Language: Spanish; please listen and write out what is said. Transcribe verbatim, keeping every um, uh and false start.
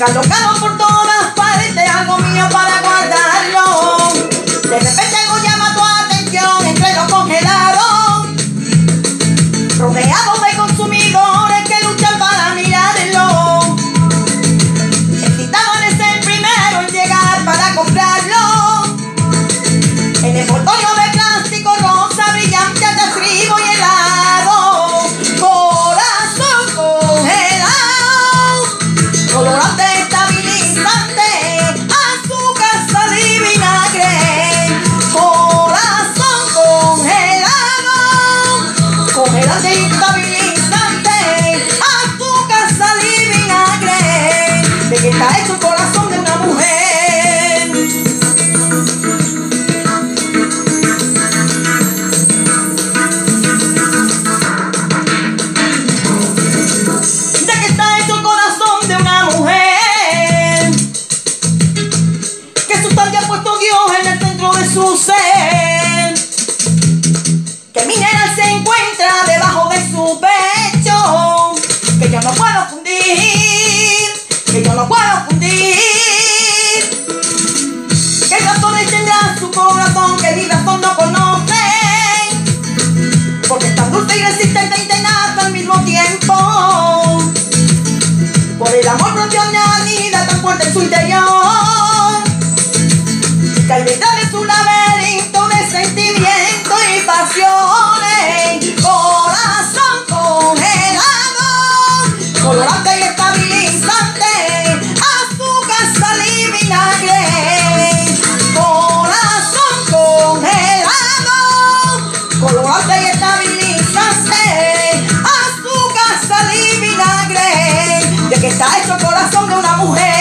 alocado por todas partes, algo mío para guardarlo. De repente algo llama tu atención entre los congelados, rodeados de consumidores que luchan para mirarlo. El titán es el primero en llegar para comprarlo. En envoltorio de plástico rosa brillante te escribo y helado. Corazón congelado, colorante estabilizante, azúcar, sal y vinagre. Corazón congelado, congelante y estabilizante, azúcar, sal y vinagre. ¿De qué está hecho el corazón de una mujer? Su ser, que mineral se encuentra debajo de su pecho, que yo no puedo fundir, que yo no puedo fundir, que razones tendrá su corazón que mi razón no conoce, porque es tan dulce y resistente y tenaz al mismo tiempo, por el amor propio de anida tan fuerte en su interior, que hay detrás de su laberinto de sentimientos y pasiones. Corazón congelado, colorante y estabilizante, azúcar, sal y vinagre. Corazón congelado, colorante y estabilizante, azúcar, sal y vinagre. ¿De qué está hecho el corazón de una mujer?